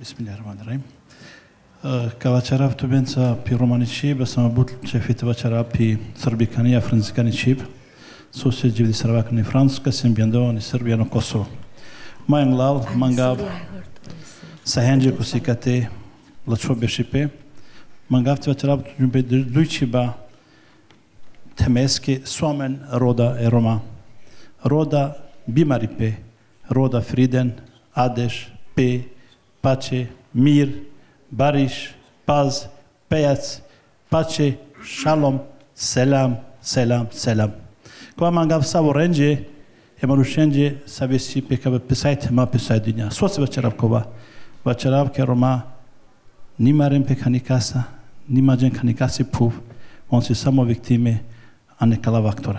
Bismillahirrahmanirrahim. Kavačara v Tubenca pi Romaničib, sam but čefite vačara pi Srbikani, Franziskaničib, susjeđi di Srvakani Francuska, Simbiando, ni Srbija, no Kosovo. Majan lal, mangav, sahenđe kusikate, lačo bešipe, mangav ti vačara v Dujčiba, temeske, somen, roda e Roma. Roda bimaripe, roda friden, adeš, pe, pace, mir, bariš, paz, pejac, pace, shalom, selam, selam, selam. Ko mangav savo renđe, emarušenđe, savesi pekava pesajte ma pesajdinja. Soce vačarav ke Roma, nima rem pekanikasa, nima džen kanikasi puv, on si samo viktime, a ne kala vaktora.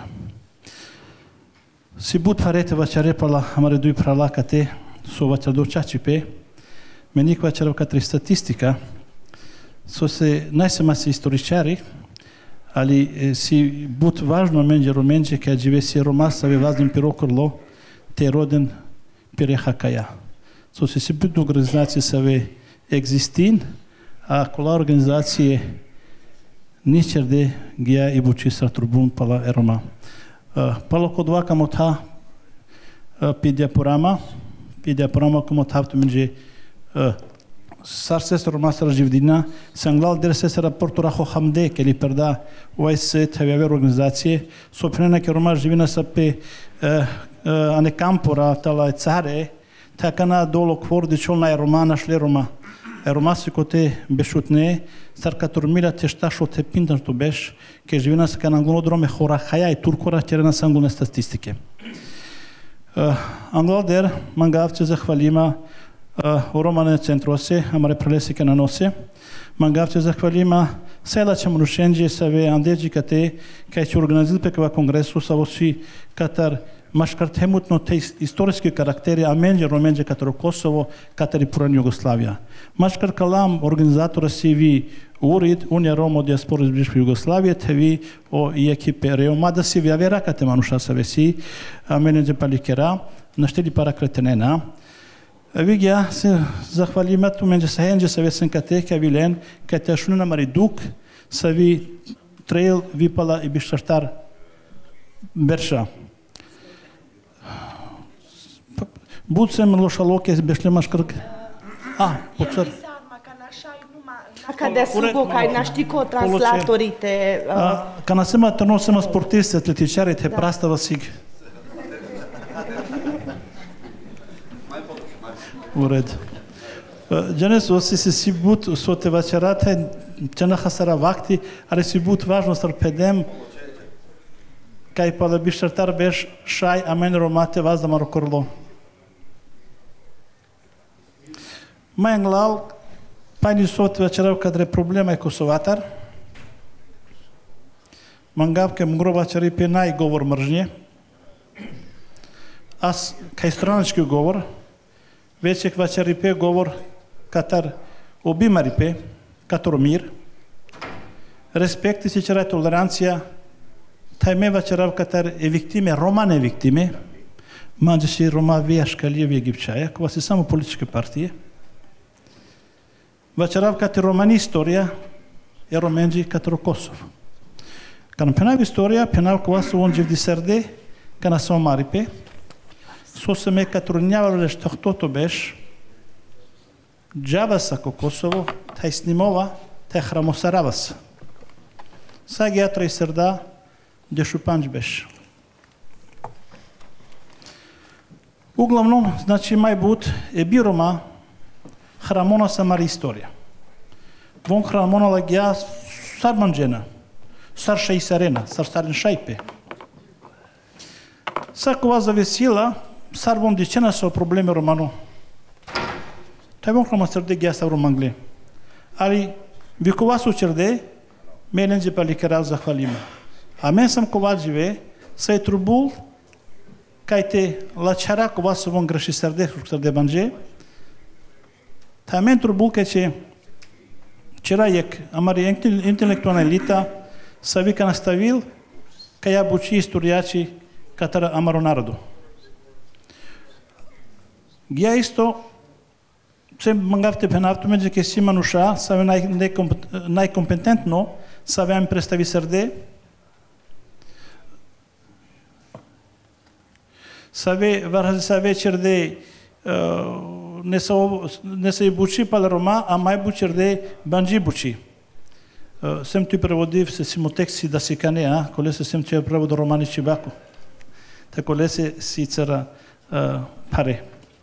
Si but parete vačare pala, amare dui pralakate, so vačardo čačipe, menik vačarav katri statistika, so se najsemasi istoričari, ali si but važno menđe romenđe, kad žive si Roma save vaznim pirokorlo, te roden pirehakaja. So se si but organizacije save existin, a kola organizacije ničerde gija i buči sa trubun pala Roma. Palo kod vaka motha pi diaporama como thavtu menđe Sarses Roma sara živdina, sanglal derse sara portura ho hamde, ke li perda OSCE thavjave organizacije, sopnena ke Roma živina sa pe ane kampora tala care, ta kana dolo kvor de čolna je Roma našle Roma. Roma se kote bešutne, sar katurmila te štašo te pintan to beš, ke živina sa kana anglodrome hora haja i turkora terena sangulne statistike. Angloder mangavce zahvalima Romane centrose, amare prelesike na nose. Mangavce zahvalima sela ćemo rušenđe save andeđi kate, kaj će organizati pekava kongresu sa osi katar maškart hemutno te istorijski karakteri amenđe romenđe kataro Kosovo, katari puran Jugoslavija. Maškar kalam organizatora si vi urid Unija Roma diaspora iz bivše Jugoslavije, te vi o i ekipe Reoma, da si vi avera kate manuša save si, amenđe palikera, našteli para kretenena. Vigja se zahvalima tu menđe sahenđe sa vesen kate, ka vilen, ka te šunina mari duk, sa vi trail vipala i bištartar berša. Bucem lošaloke bešle maškrk. Poțăr. Kada sugo kaj naštiko translatorite. Kana sema trno sema sportisti, atletičari te prastava sig. U red. Danes osi se si but sote vačarate, če na hasara vakti, ali si but važno sar pedem, kaj pa da bištartar beš šaj, amen romate vas da marokorlo. Majan lal, pani sote vačarav kadre problema je kosovatar, mangavke mgro vačari pe naj govor mržnje, as kaj stranački govor, većek vačaripe govor katar obimaripe, kataro mir, respekti si čera tolerancija, taj me vačarav katar e viktime, romane viktime, manđe si Roma vijaškalije vjegipčaja, kova si samo političke partije, vačarav katar romani istorija, je romenđi kataro Kosovo. Kana penav istorija, penav kova su on živdi srde, kana samo maripe, so se me katrunjavalo leš tohtoto beš, džavasa ko Kosovo, taj snimova, taj hramosaravas. Sag jatra i srda, gdje šupanč beš. Uglavnom, znači maj but, je biroma hramona samari istorija. Von hramona lagja sar manđena, sar šaj sarena, sar starin šajpe. Sakova zavesila, sar vom dicena sa probleme romano. Taj vom hrama srde gja sa romangle. Ali vikova su črde, melenđe palikeral zahvalima. A men sam kova žive, saj trubul, kaj te lačara kova su von greši srde banđe, ta men trubul kaj će čerajek, amari intelektualna elita, sa vika nastavil, kaj ja buči istorijači katara amaro narodu. Gdje isto se mangavte penavtu me que si manusha save najkompetentno savem predstavi srde save čerde ne se buči pal Roma, a mai bučerde banji buči. Sem tu prevodив se simoteksi da si kanea, kolese sem tu prevod romani Čibaku. Ta kolese sicer pare.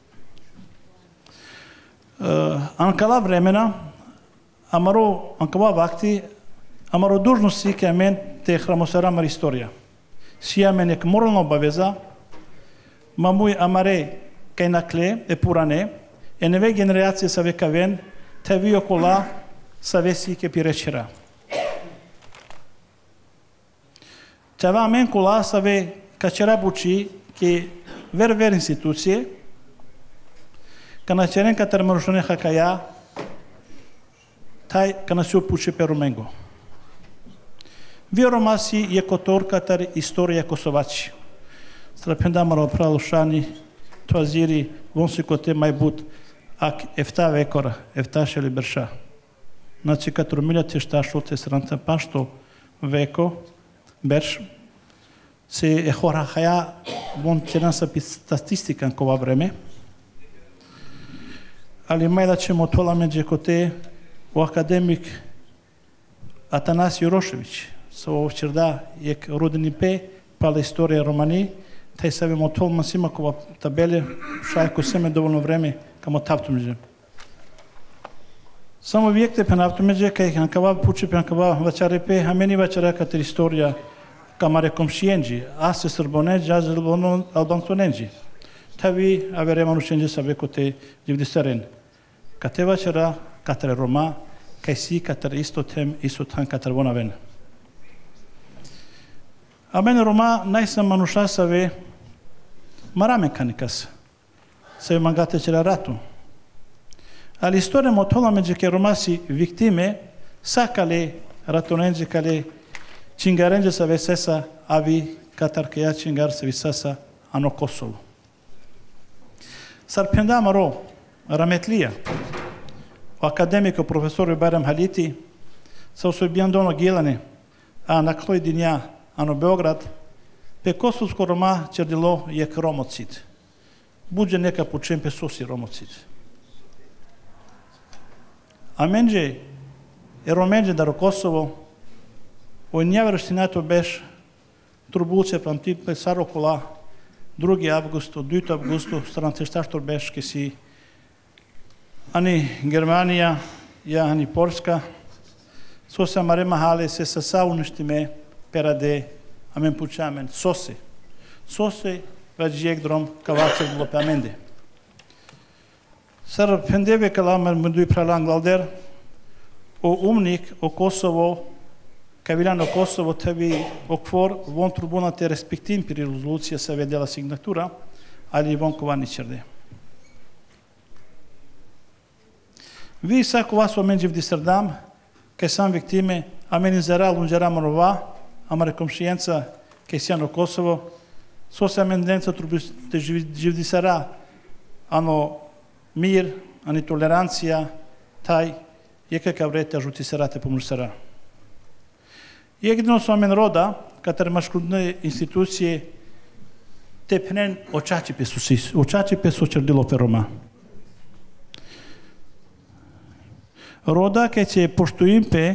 Ankala vremena, ankava vakti, amaro dužnosti ke men te hramosaramar istorija. Sija men ek moralna obaveza, mamuj amare kaj nakle, purane, nove generacije save kaven, te vi okola save si ke pirečera. Teva men kola save kačera buči ke ver institucije, kana čeren katar marušone hakaja, taj kana se upuče per Rumengo. Vi romasi je kotor katar istorija Kosovači. Strapendamaro pralušani, toaziri, vonsi kote majbut, ak efta vekora, efta šeli brša. Znači, kad rumiljate šta šote sranta pašto veko, berš, se ehora haja, von čeran sa statistikan kova vreme, ali majda ćemo tola međe kote u akademik Atanasij Urošević, sa ovog čerda jek rodini pe, pala istorija Romani, taj savimo tolman sima kova tabele, šajko seme dovoljno vreme, kamo tavtu međe. Samo vijekte pen avtu međe, kaj ankava puče pen ankava vačare pe, a meni vačara kater istorija kamare komšijenđi, a se srboneđi, a se albanconeđi. Tavi avere manušenđe save kote divdisaren. Kate vačara, kater Roma, kaj si kater isto tem, isto tan kater vonaven. A mene Roma najsam manuša save marame kanikas, save mangate čera ratu. Ali istorija motola međe ke Romasi viktime sakale ratoneđe kale čingarenđe save sesa avi katar ke ja čingar se visasa ano Kosovo. Sarpenda ro rametlija o akademiko profesoru Barem Haliti sa osobijan dono gilane a na kloj dinja ano Beograd, pe kosovsko Roma čerdilo jek romocid. Buđe neka počem pe sosi romocid. A menđe, romenđe daro Kosovo, o njavršti na to beš turbulce pamtit pe sarokola 2. avgustu, 2. avgustu, strance štaštor beš, ke si ani Germanija, ja ani Polska, so se mare mahale se sa sauništime perade, amen pučamen, sose. Sose vajek drom kavacek blope amende. Sar pendeve kalamer mundui pralang lalder, o umnik, o Kosovo, kavilano Kosovo tevi okvor, von tribuna te respektim pri rezolucija se vedela signatura, ali von kovani čerde. Vi sako vas omenđe v Disrdam, kaj sam viktime, amen izara lunđeramarova, amare komšijenca, kaj sjano Kosovo, so se amendenca te živdisara, ano mir, ani tolerancija, taj je kakav vrete žuti serate pomrsara. Jedino su amen roda, katar maškrudne institucije, te penen očači pe su čerdilo pe Roma. Roda kaj će poštuim pe,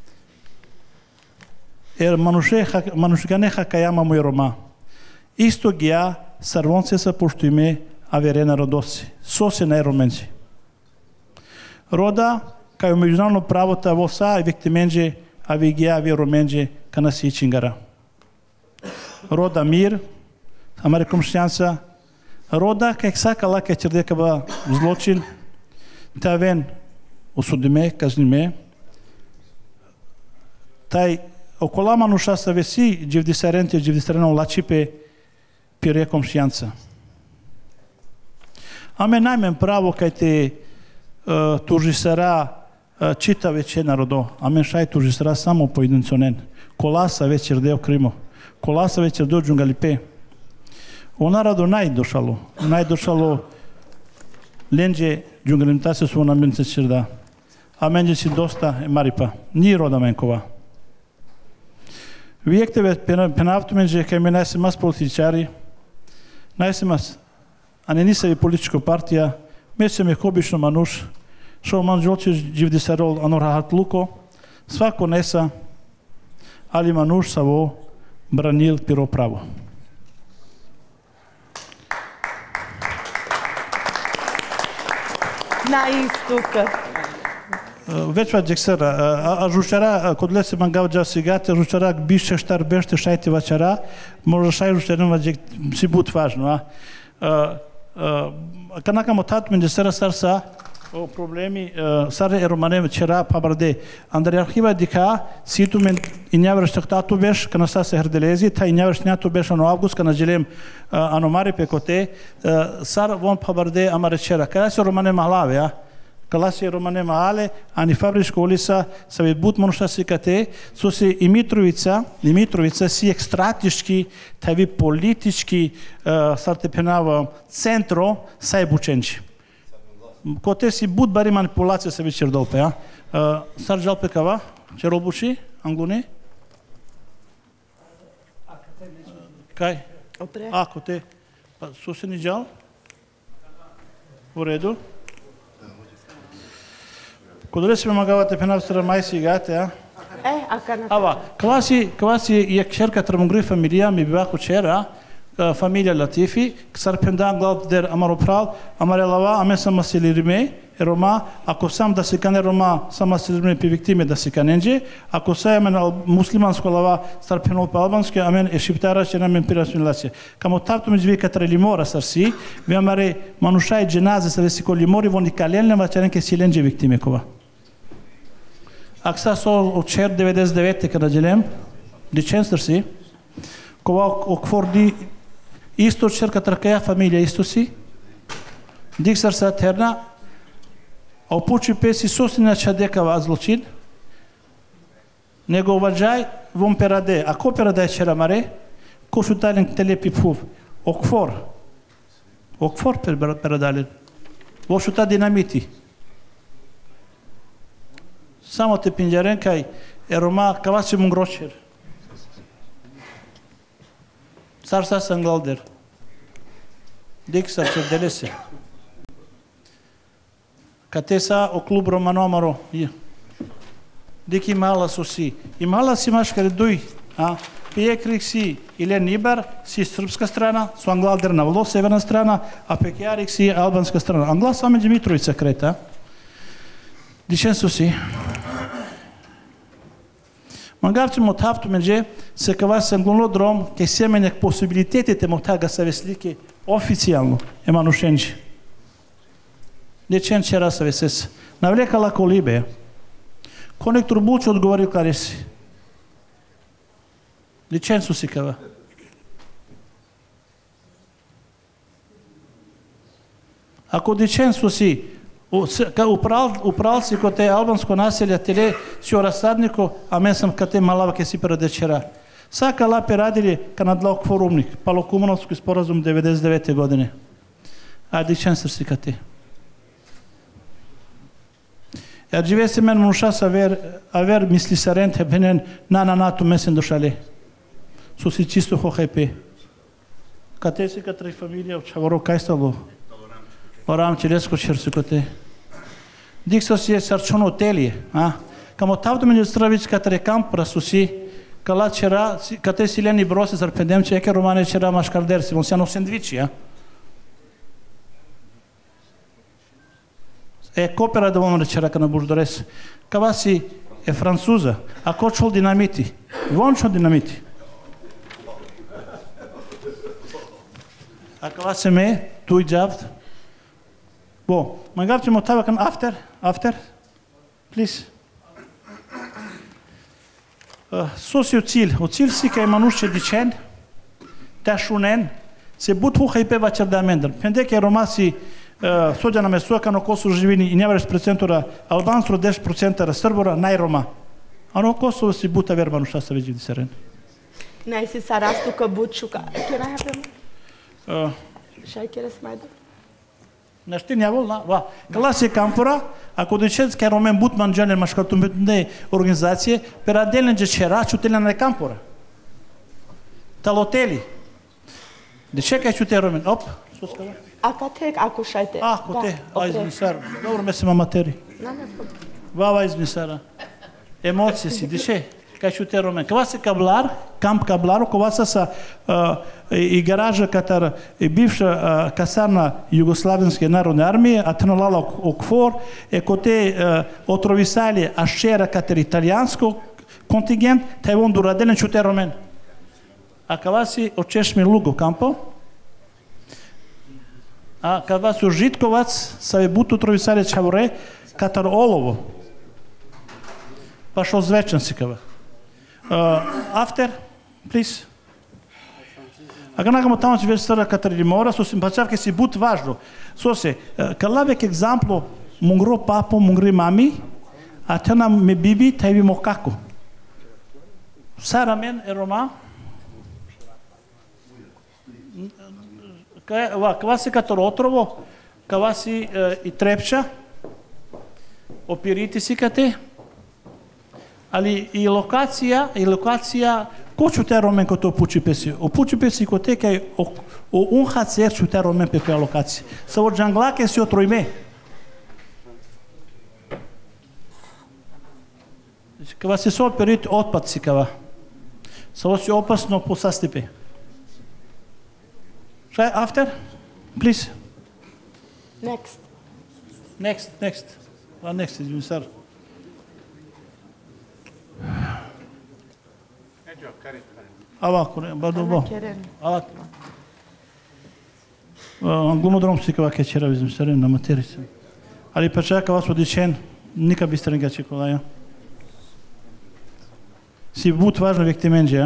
jer manušgane hakajama moj Roma. Isto gija sarvonce sa poštuime averena rodosi. Sose na romenđe. Roda, kaj u međunarodno pravo ta vosa i viktimenđe, a vi gija vi romenđe ka nas ičingara. Roda mir, amare komšćanca. Roda, kaj sakala kaj čerdekava zločin, ta ven osudime, kaznime. Taj okola manuša sa vesi dživdisareno lačipe pire komšćanca. Ame najmen pravo kaj te tužisara čita veće narodo. Amen šaj tužisara samo pojedinconen. Kolasa večer deo Krimo. Kolasa večer deo džungalipe. O narodu najdošalo lenđe giunglimentasse su una mente cirda. Amenge si dosta e maripa. Ni roda menkova. Виектеве пенавтуме че кај мене се мас политичари, најсемас, а не нисави политичко партија, месеме хобично мануш, шо манжолче живдисарол анорахат луко, свако неса, али мануш саво бранил пиро право. На истука. Вече джексера, а жучара, кодле се мангав джа сегате, жучара бише штар беште шајте вачара, може шај жучарен ваджек си бут важно, Канака мотат мен джесера сарса о проблеми, саре еромане вчера пабарде. Андре архива дика ситу мен инјавреш тактату беш, кана са се херделези, та инјавреш њато беш ано август, кана желем аномари пекоте, сар вон пабарде амаре вчера. Када се романе малаве, Каласи Романе Маале, ани фабричко улица, са ве бут монуша сикате, со се и Митровица си екстратишки, тави политички сартепенава центро, са е бученчи. Коте си бут бари манипулација се вечер долпе, Сар жалпе кава, черол буши, англуни? Кај? Коте, сусени жал? Во реду? Кодоле се помагавате пенавстера мај сигате, Ава, класи ја кшерка трамунгри фамилија ми бива кучера, фамилија Латифи, ксарпендан глав дер амаропрал, амарелава, аме сама селириме, Рома, ако сам да се кане Рома, сама селириме пи виктиме да се каненже, ако са амен муслиманско лава, старпенол па албанско, амен ешиптара ще намен пирасмилација. Камо тавто меѓу викатра лимора сарси, ви амаре манушај дженазе са веси ко лимори, вони каленле вачаренке силенже виктиме кова. Акса со от чер 99 kada gelem, licențăr si, cova o kfordi isto cerca trăcăia familia isto si, dixar sa terna, au puci pesi sosina čadeka va zločin, nego uvađaj vom perade, a ko perade čera mare, ko šutalin telepi puf, o kfor peradalin, vo šuta dinamiti. Само те пинџарен кај Рома каваси мунгрочер. Сарса сангалдер. Дик сарчер делесе. Кате са о клуб Романомаро. Дик имала соси. Имала си машкаре дуј. Пиекрик си или Нибар си српска страна, со англалдер на вло северна страна, а пекјарик си албанска страна. Англас са меѓу Митровица крета. Дичен соси. Мангавче мотавто меѓе се кава се англоно дром, ке семенек посибилитетите мотага са веслики официјално е манушенчи. Дечен чера са весес. Навлекала колибе. Конектор Булче одговорил кареси. Дечен су си кава. Ако дечен су си Uprал си коте албанско населје теле си орасаднико, а мен сам кате малава ке си предечера. Сака лапе радили канадлок форумник, Палокумановски споразум 99 години. Дичен си кате. Ја живее се мен муша са авер мисли сарент бенен на месен дошале. Су си чисто хохајпе. Кате си катри фамилија чаваро кајстало. Орам челеско черсикоте. Диксо си е сарчон отели, Камо тавто меѓу стравичката рекам прасуси, кала чера, кате силени бросе зарпендем, че еке романе чера машкардер, си вонсјано сендвичи, Копера да вомре чера кана бурдорес. Кава си е француза, а ко чол динамити? Вон чол динамити. А кава се ме, туј джавд, Bom, mangavče motava kan after, please. Sosi o cilj si ka manuše dičen, ta šunen, se but huha i peva čer da amendar. Pendek je romasi sođa na mesuaka no Kosovo živini i njevareš procentora Albansro 10% Srbora najroma. A no Kosovo si buta ver manuša sa veđi diseren. Naj si sarastu ka bučuka. Can I have them? Shall I get a smile? Наштиня ва. Класи кампора, ако дечец ке ромен бутман джанер машкатумбетне организация, пераделен же чера чутелен на кампора. Талотели. Дече ке чуте ромен. Оп. Акате, ако шайте. Коте. Измисар. Добро ме се маматери. Вава измисара. Емоции си. Дече. Ке чуте ромен. Кава се каблар, камп кабларо, кова са и гаража катар и бивша касарна Югославенske народne армije, a trenolala okvor, коте отровисали ашера катер италијанско контингент, тај он дураделен чуте ромен. А кава си очешми луго кампо, а кава си Житковац, саве буту отровисали чаворе, катар олово. Па шо звечен си кава. After, please. Aga nagamo tamo će već sada Katarina Mora, so simpatiavke si but važno. So se, kalavek egzamplo, mungro papo, mungri mami, a te nam me bibi, taj vimo kako. Sara men e Roma, kava si kator otrovo, kava si i trepča, opiriti si kate, ali i lokacija, ko čute romen ko to puči pesi? O puči pesi ko te kaj o UNHCR čute romen pe koja lokacija. Sa od džanglake si otrojme. Kava se so operiti otpad si kava. Sa ovo si opasno po sastipe. Šta after? Please. Next. Next, izmisar. Ovako, dobro. Глумодром си кава ке чера визим серен на материца. Ali pa čaka vas odličen, nika biste ga čekala. Si but važno vektimenđe.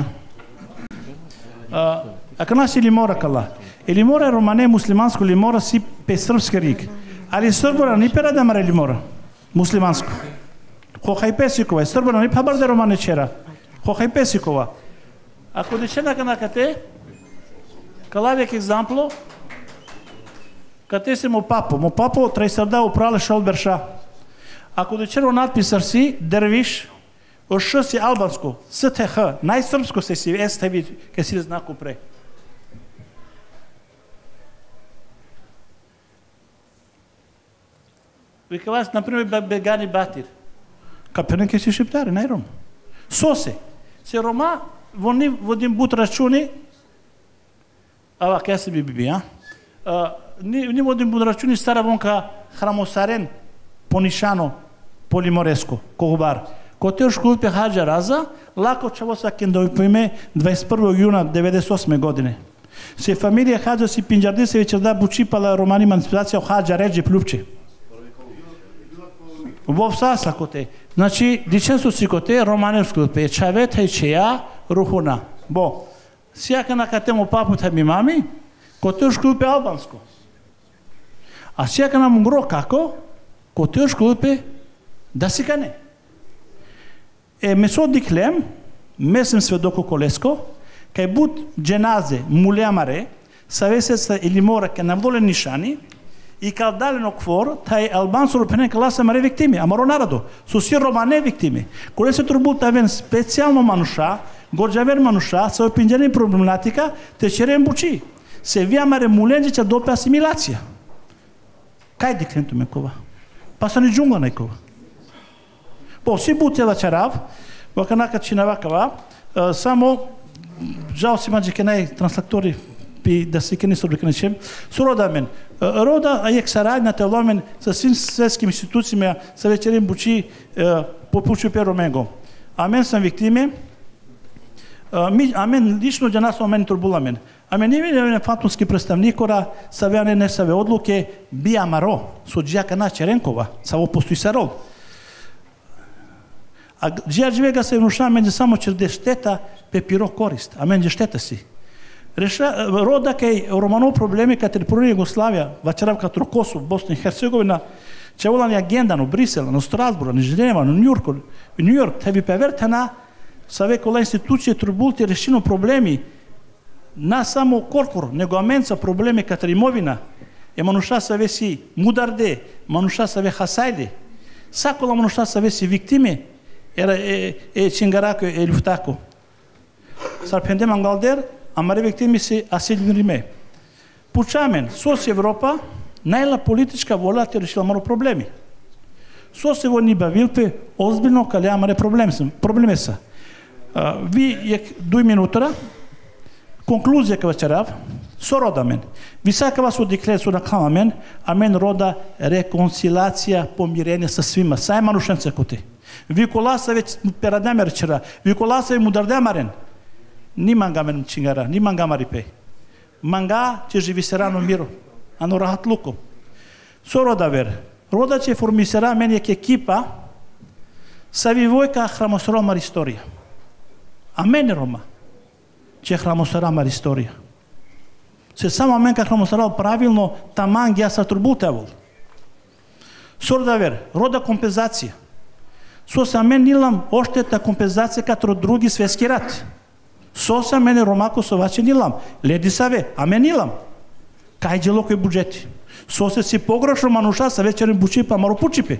Ako nas ili mora kala. Ili mora romane muslimansko, ili mora si pe srpski rik. Ali srbora ni pera da mara ili mora. Muslimansko. Hohaj pesikova. Srbora ni pa bar da romane čera. Hohaj pesikova. Ако дечена канакате, калавек екзампло, кате се мо папо трај сарда управле шолберша. Ако дечено надписар си, дервиш, о ш си албанско, СТХ, најсрпско се си, естеви, ке си знако пре. Вика вас, например, Бегани Батир. Каперен ке си шиптари, најром. Сосе, се рома, водим бут рачуни, ава ке се биби, ни водим бут рачуни стара вонка храмосарен, понишано, полимореско, когубар. Коте школ пе хаджа раза, лако чаво са кендови поиме 21. јуна 98. године. Се фамилија хаджа си пинџарди се вечер да бучипала романи манипулација хаджа реджи плюпче. Во саса коте. Значи, диченсо си коте романевско пе чавет хејчеја рухуна. Бо, сјака на катемо папута ми мами, коте школпе албанско. А сјака на мунгро како, коте школпе да си кане. Месо диклем, месем сведоко колеско, кај бут дженазе мулјамаре, савесеца или мора ке наволен нишани, и кај дален оквор, тај албансо ропенен класа маре виктими, амаро нарадо, со си романе виктими. Коле се турбул тавен специјално мануша, горджавер мануша, со опинџени проблематика, те черен бучи. Се вија маре муленџи че допе асимилација. Кај дикленту ме кова? Па са ни джунгла некова. По си бутела чарав, ваканака чинавакава, само жал си маđe ке нај транслатори пи да се ке не собре кенечем, со рода мен. Рода ајек сарадна те ломен со свим светским институцијама са вечерен бучи по пучу пероменго. А мен сам виктиме, а мен лично за нас омен турбуламен. А мен не фатунски представникора са веане не са ве одлуке бија маро со џијака на Черенкова, са во постои сарол. А џија живега се внуша мене само черде штета пе пиро корист, а мене штета си. Рода кај романо проблеми кај територија Југославија, вачеравка Косово, Босна и Херцеговина, че волани агенда на Брисел, на Страсбург, на Женева, на Њујорк, те би певертена са ве кола институција турбулти решено проблеми на само корпор, него аменца проблеми кај имовина, e manușa să vesi mudarde, manușa să ve hasaide. Sacul la manușa să vesi victime, era cingaraco e luftaco. Sarpendem angalder, amare victime se asilnirime. Pučamen, sos Evropa, najla politička vola te rešila malo problemi. Sos evo ni bavil pe ozbiljno kale amare probleme sa. Vi je 2 minutora, konkluzija ka večerav, so roda men. Visaka vas odikle su na kama men, a men roda rekonciliacija, pomirenje sa svima. Saj manušence kote. Vi kolasa već peradnjamer čera, vi kolasa i mudardjamaren. Ni manga men čingara, ni manga maripe. Manga će živisera no miru, ano rahat luko. So roda ver. Roda će formisera men jak ekipa sa vivojka hramosora mar istorija. A mene Roma će hramosara mar istorija. Se samo men ka hramosara pravilno taman ja sa turbutevol. So roda ver. Roda kompenzacija. So sa men nilam ošteta kompenzacija katro drugi svjetski rat. So sa mene Romako sovače nilam. Ledi save, a men nilam. Kaj je lokoj budžeti. So se si pogrošo manuša sa večerim bučipa maro pučipe.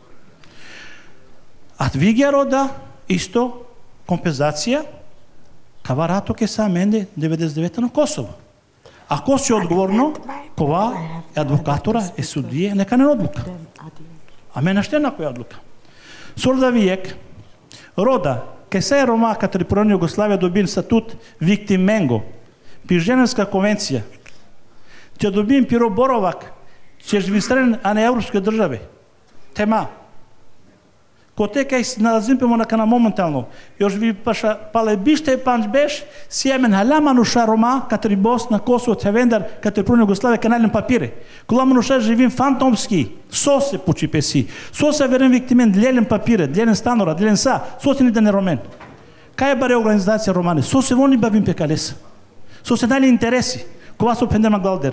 A tvigja roda isto kompenzacija kava rato ke sa mene 99 na Kosovo. A ko si odgovorno, kova je advokatora, je sudije, neka ne odluka. A mena štena koja odluka. Sorda vijek, roda, ke se je Roma kateri proni Jugoslavija dobin statut viktimengo, pi Ženevska konvencija, će dobim piro borovak, ćeš vistren, a ne evropske države. Tema. Ko te kaj nalazim pe monaka na momentalno, još vi paša pale bište panč beš, sjemen halama nuša Roma, kateri Bosna, Kosovo, Tevendar, kateri proni Jugoslavija, kanalem papire. Kola nuša živim fantomski, so se puči pesi, so se verem viktimen, dljelem papire, dljelem stanora, dljelem sa, so se ni da ne romen. Kaj je bare organizacija Romane? So se oni bavim pe kalesa. So se dali interesi. Ko vas opendema galder.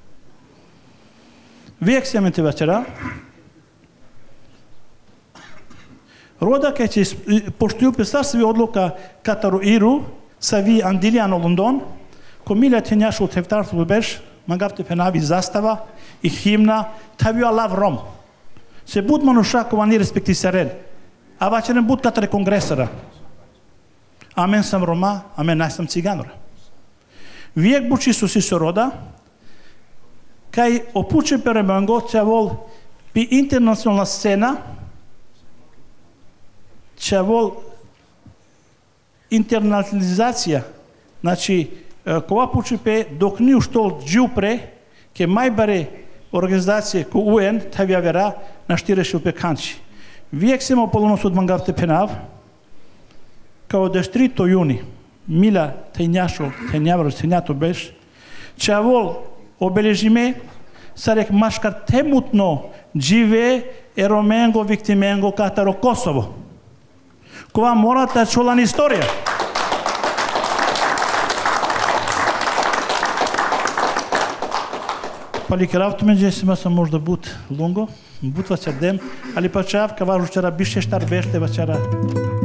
Vijek se mente večera, roda kaj će poštuju pesarstvi odluka Kataru Iru, sa vi Andiljano London, ko milja te njašu tevtarstvu beš, magavte penavi zastava i himna, tavio alav Rom. Se bud manuša ko vani respekti seren, a vačerem bud Katare kongresara. Amen sam Roma, amen naj sam ciganora. Vijek buči su si so roda, kaj opuče peremango vol pi internacionalna scena, vol internacionalizacija, znači kova puči pe dok ni uštol džupre, ke majbare organizacije ko UN, tavija vera, na štirešil pe kanči. Vijek sema polonos od mangavte penav, kao destrito juni, mila tenjašo, tenjavro, tenjato beš, vol obeležime, sarek maškar temutno džive eromengo, viktimengo, Kataro, Kosovo. Kova morata čulan istorija. Pali keravtu međe sima sam možda but lungo, but vaćar dem, ali pa čav kava žučara biše štar bešte vaćara